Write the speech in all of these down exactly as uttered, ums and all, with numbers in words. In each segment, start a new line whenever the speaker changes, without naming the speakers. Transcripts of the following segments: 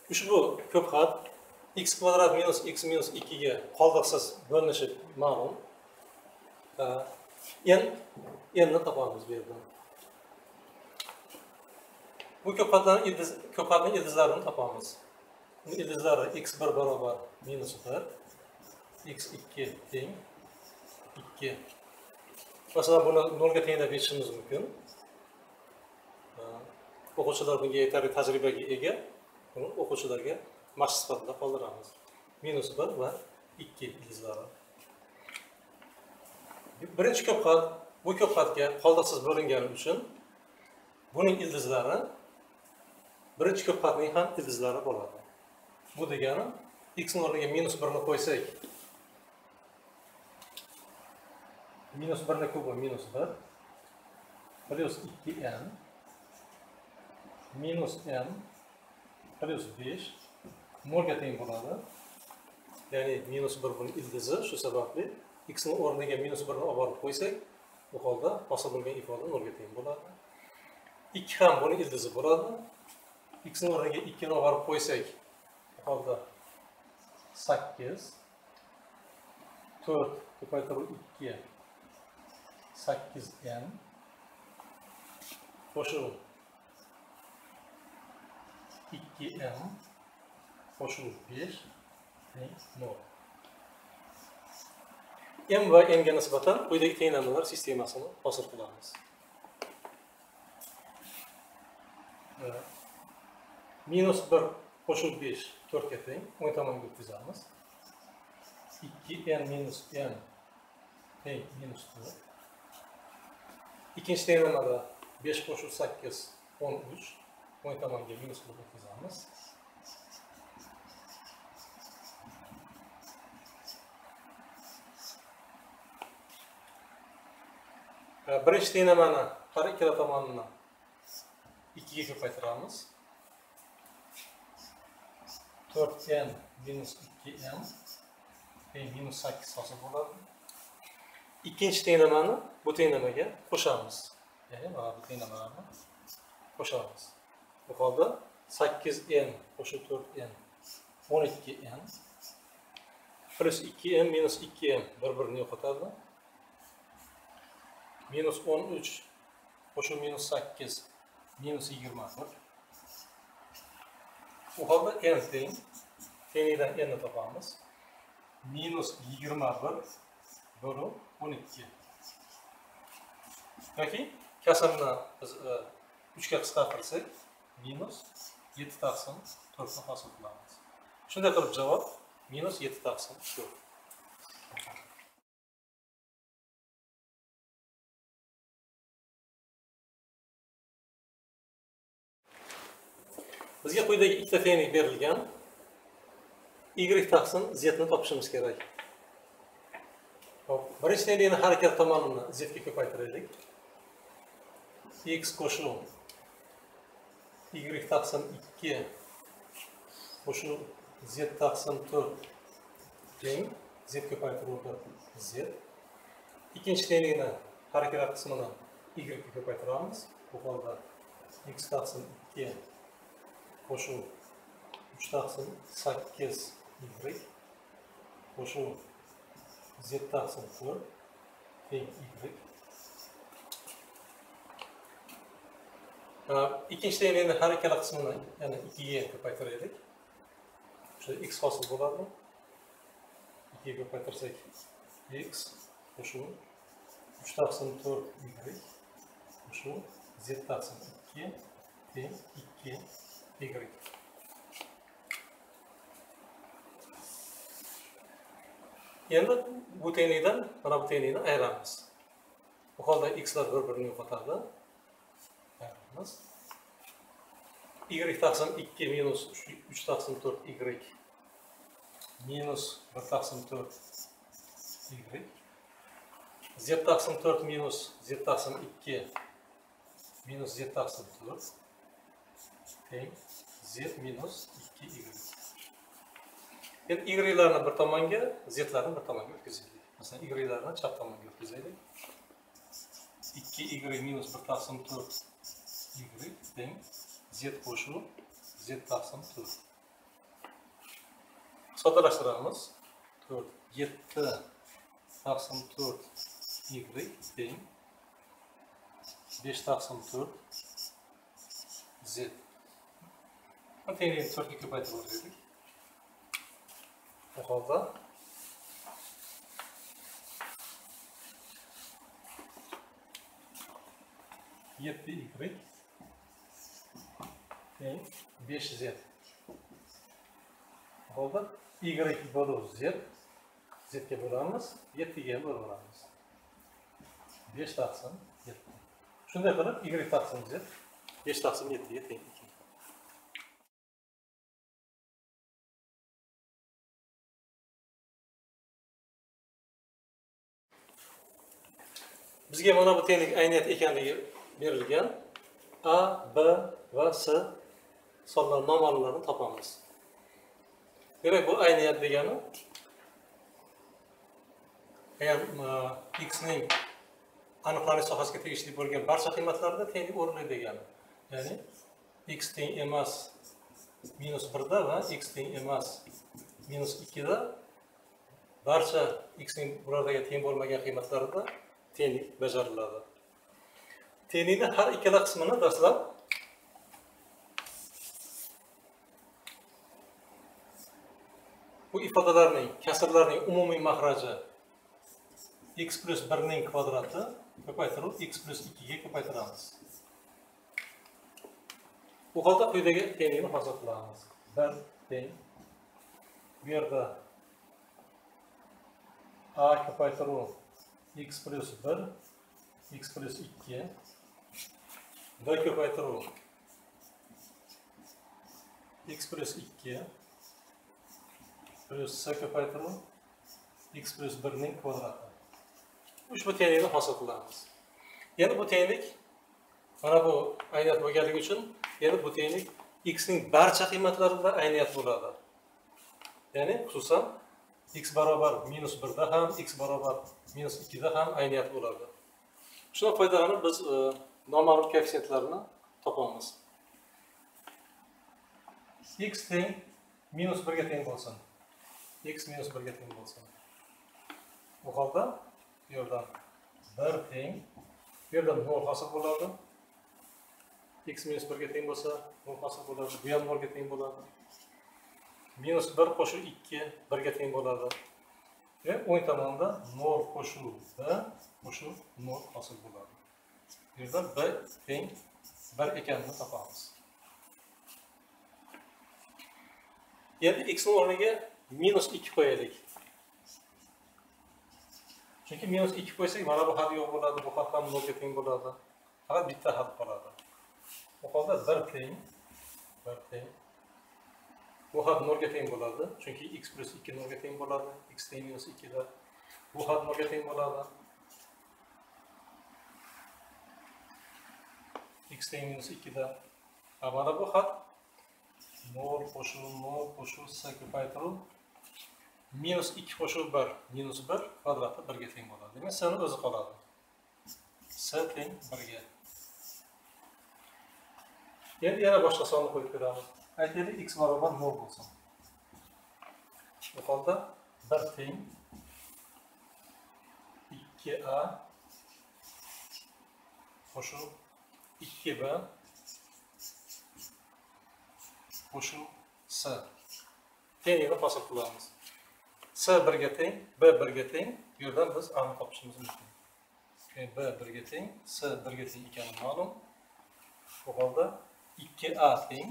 Ushbu ko'p xat x kvadrat minus x minus ikki ga qoldiqsiz bo'linishi ma'lum. n n ni topamiz bu yerdan. Bu ko'p xatlarning ildiz ko'p xatning ildizlarini topamiz. Ildizlari x bir barobar minus bir, x ikki teng ikki. Masalan, buni nolga tenglab yechishimiz mumkin. O'quvchilar bunga yetarli tajribaga ega. Buni o'quvchilarga mashq sifatida qoldiramiz. minus bir va ikki ildizlari. Birinchi ko'p xat bu ko'p xatga qoldiqsiz bo'lingani uchun buning ildizlari birinchi ko'p xatning ham ildizlari bo'ladi. Bu degani x ning o'rniga minus bir ni qo'ysak, minus bir ni kubi minus bir plus ikki n minus n plus besh nolga teng bo'ladi. Ya'ni minus bir buning ildizi, shu sababli x ning o'rniga minus bir ni olib borib qo'ysak, bu holda hosil bo'lgan ifoda nolga teng bo'ladi. ikki ham buning ildizi bo'ladi. X ning o'rniga ikki ni olib borib qo'ysak, bu holda sakkiz, to'rt ko'paytirib ikki, sakkiz n qo'shilib ikki n qo'shilib besh teng nol. M va n ga nisbatan quyidagi tenglanmalar sistemasini hosil qilamiz. minus bir qo'shilib besh to'rtga teng, o'ng tomonga o'tkazamiz. ikki n minus n teng minus to'rt. Ikkinchi tenglamada besh qo'shilib sakkiz o'n uch, o'ng tomonga minus qilib o'tkazamiz. Birinchi tenglamani har ikkala tomonini ikki ga ko'paytiramiz. to'rt n minus ikki n teng minus sakkiz hosil bo'ladi. Ikkinchi tenglamani bu tenglamaga qo'shamiz. Ya'ni mana bu tenglamalarni qo'shamiz. Bu holda sakkiz n qo'shib to'rt n o'n ikki n plus ikki n minus ikki n bir-birini yo'qotadi. Minus o'n uch qo'shib minus sakkiz minus yigirma bir. Bu holda n teng, tenglidan n ni topamiz. Minus yigirma bir bo'lib o'n ikki. Yoki kasrni biz uch ga qisqartirsak, minus yetti taqsim to'rt ni hosil qilamiz. Shunday qilib javob minus yetti taqsim to'rt. Bizga quyidagi ikkita tenglik berilgan. Y taqsim z ni topishimiz kerak. Hop, birinchi tenglikni har ikkala tomonini z ga ko'paytiraylik. X qo'shib y taqsim ikki qo'shib z taqsim to'rt teng z ko'paytiruvda z. Ikkinchi tenglikni har ikkala qismini y ga ko'paytiramiz. Bu holda x taqsim ikki qo'shib uch taqsim sakkiz y qo'shib z taqsim to'rt teng y. Ikkinchi tenglikni har ikkala qismini yana ikki ga ko'paytiraylik. O'sha x hosil bo'ladi. ikki ga ko'paytirsak x qo'shib uch taqsim to'rt y qo'shib z taqsim ikki teng ikki y. Endi bu tenglikdan mana bu tenglikni ayiramiz. Bu holda x'lar bir-birini yo'qotadi. Ayiramiz. Y taqsim ikki minus uch taqsim to'rt y minus bir taqsim to'rt y. Z taqsim to'rt minus z taqsim ikki minus z taqsim to'rt teng z minus ikki y. Endi y'larni bir tomonga, z'larni bir tomonga o'tkazaylik. Masalan, y'larni chap tomonga o'tkazaylik. ikki y minus bir taqsim to'rt y teng z qo'shib z taqsim to'rt. soddalashtiramiz. to'rt, yetti taqsim to'rt y teng besh taqsim to'rt z. Tenglikni to'rtga ko'paytirib o'raylik. Bu holda yetti y teng besh z. Bu holda y bölü z, zga bo'lamiz, yetti ga bo'lib olamiz. besh taqsim yetti. Shunday qilib y taqsim z besh taqsim yetti ga teng. Bizga mana bu tenglik ayniyat ekanligi berilgan. A, B va S sonlar noma'lumlarini topamiz. Demak, bu ayniyat degani agar x ning aniqlanish sohasiga tegishli bo'lgan barcha qiymatlarida tenglik o'rinli degani. Ya'ni x teng emas minus bir da va x teng emas minus ikki da barcha x ning bulardagi teng bo'lmagan qiymatlarida tenglik bajariladi. Tenglikni har ikkala qismini dastlab bu ifodalarning, kasrlarning umumiy mahraji x plus bir ning kvadrati ko'paytirib x plus ikki ga ko'paytiramiz. Bu holda quyidagi tenglikni hosil qilamiz. bir teng bu yerda a ko'paytiruv x plus bir, x plus ikki, b ko'paytiruv x plus ikki plus s ko'paytiruv x plus bir ning kvadrati. Ushbu tenglikni hosil qilamiz. Yana bu tenglik mana bu ayniyat bo'lganligi uchun, yana bu tenglik x ning barcha qiymatlarida ayniyat bo'ladi. Ya'ni xususan x barobar minus bir da ham, x barobar minus ikki da ham ayniyat bo'ladi. Shundan foydalanib biz e, noma'lum koeffitsiyentlarni topamiz. X teng minus bir ga teng bo'lsin. X minus bir ga teng bo'lsin. Bu holda bu yerdan bir teng, bu yerdan nol hosil bo'ladi. X minus bir ga teng bo'lsa, nol hosil bo'ladi. Bu ham nol ga teng bo'ladi. Minus bir qo'shib ikki, bir ga teng bo'ladi. Ve o'ng tomonda nol qo'shib b qo'shib nol hosil bo'ladi. Bu yerda b teng bir ekanini topamiz. Endi x ning o'rniga minus ikki qo'yaylik. Chunki minus ikki qo'ysak, mana bu xat yo'q bo'ladi, bu xat ham nol ga teng bo'ladi. Faqat bitta xat qoladi. Bu holda bir teng, bir teng. Bu xat nol ga teng bo'ladi, chunki x plus ikki nol ga teng bo'ladi, x teng minus ikki da. Bu xat nol ga teng bo'ladi. X teng minus ikki da. Mana bu xat nol qo'shib nol qo'shib s ko'paytirib minus ikki qo'shib bir, minus bir kvadrati bir ga teng bo'ladi. Demak, s ni o'zi qoladi. S teng bir ga. Endi yana boshqa sonni qo'yib ko'ramiz. Aytaylik, x barobar nol bo'lsin. Bu holda bir teng ikki a qo'shib ikki b qo'shib s tenglikni hosil qilamiz. S bir ga teng, b bir ga teng. Bu yerdan biz a ni topishimiz mumkin. B bir ga teng, s bir ga teng ekani ma'lum. Bu holda ikki a teng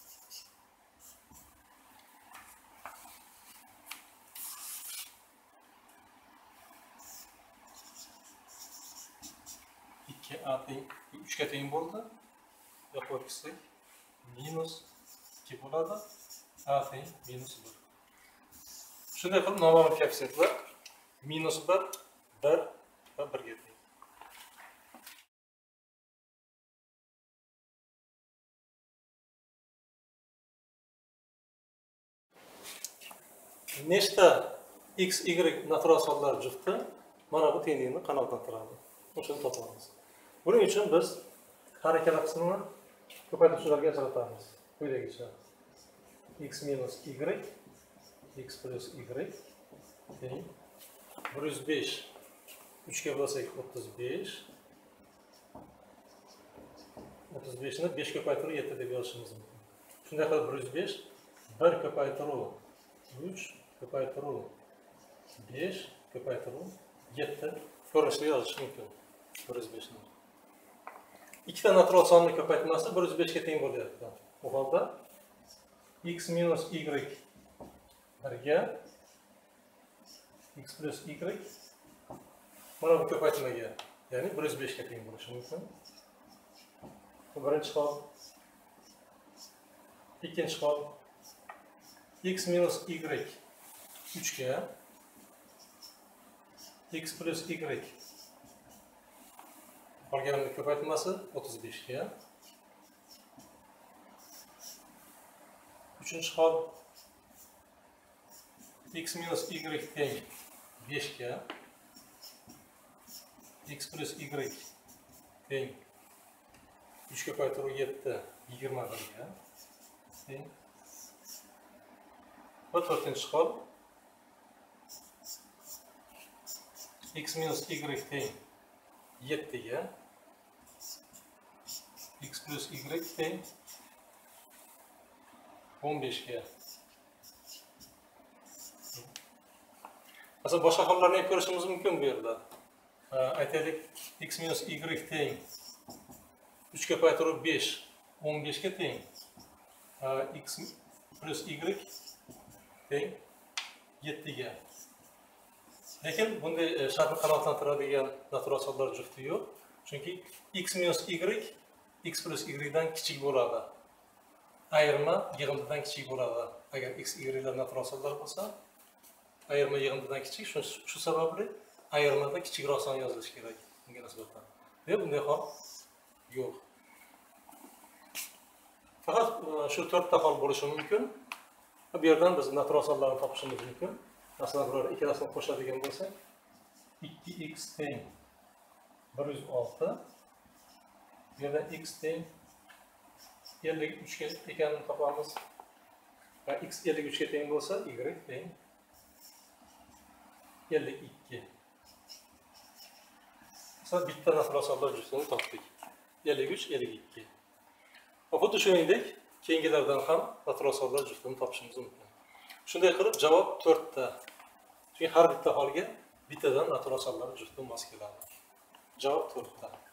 ikki a teng uch ga teng bo'ldi. Yo'q o'tkazsak minus ikki bo'ladi. A teng minus bir. Shunday qilib noma'lum koeffitsiyentlar minus bir, bir va bir ga teng. Nechta x, y natural sonlar jufti mana bu tenglikni qanoatlantiradi. O'shani topamiz. Buning uchun biz har ikkala qismini ko'paytiruvchilarga ajratamiz. Quyidagicha x minus y x plus y teng bir yuz besh. uch ga bo'lsak o'ttiz besh. o'ttiz besh ni besh ko'paytirib yetti deb yozishimiz mumkin. Shunday qilib bir yuz besh bir ko'paytiruv uch ko'paytiruv besh ko'paytiruv yetti ko'rinishda yozish mumkin. bir yuz besh ni. Ikkita natural sonning ko'paytmasi bir yuz besh ga teng bo'lyapti. Bu holda x minus y bir ga x plus y mana bu ko'paytmaga, ya'ni bir yuz besh ga teng bo'lishi mumkin. Bu birinchi hol. Ikkinchi hol x minus y uch ga x plus y qolganning ko'paytmasi o'ttiz besh ga. Uchinchi hol x minus y teng besh ga x plus y teng uch ko'paytiruv yetti yigirma bir ga teng. Va to'rtinchi hol x minus y teng yetti ga x plus y teng o'n besh ga. Aslida boshqa hollarni ham ko'rishimiz mumkin bu yerda. Aytaylik x minus y teng uch ko'paytiruv besh o'n besh ga teng. X plus y teng yetti ga. Lekin bunday shartni qanoatlantiradigan natural sonlar jufti yo'q. Chunki x minus y x plus y dan kichik bo'ladi. Ayirma yig'indidan kichik bo'ladi. Agar x ylar natural sonlar bo'lsa, ayirma yig'indidan kichik. Shu sababli ayirmada kichikroq son yozilishi kerak bunga nisbatan. Ve bunday hol yo'q. Faqat shu to'rtta hol bo'lishi mumkin. Bu yerdan biz natural sonlarni topishimiz mumkin. Masalan, biror ikkalasini qo'shadigan bo'lsak, ikki x teng bir yuz olti. Bu yerda x teng ellik uch ga ekanini topamiz. Va x ellik uch ga teng bo'lsa, y teng ellik ikki. Masalan, bitta natural sonlar juftini topdik. ellik uch ellik ikki. Va xuddi shuningdek, keyingilardan ham natural sonlar juftini topishimiz mumkin. Shunday qilib javob to'rtta. Chunki har bitta holga bittadan natural sonlar jufti mos keladi. Javob to'rtta.